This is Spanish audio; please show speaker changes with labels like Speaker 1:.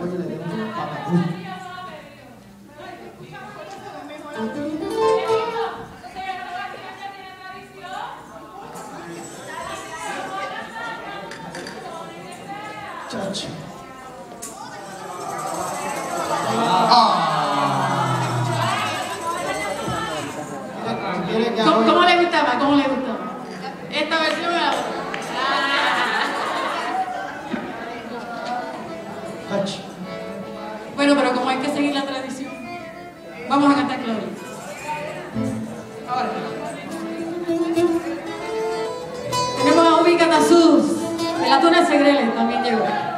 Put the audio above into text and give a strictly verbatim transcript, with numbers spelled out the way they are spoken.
Speaker 1: apoyo y le demos un papacú. Chacho.
Speaker 2: ¿Cómo, ¿Cómo le gustaba? ¿Cómo le gustaba? Esta versión o la otra.
Speaker 1: Chacho.
Speaker 2: Bueno, pero como hay que seguir la tradición, vamos a cantar Gloria. Ahora. Tenemos a Ubi Catasús, de la Tuna Segreles también llegó.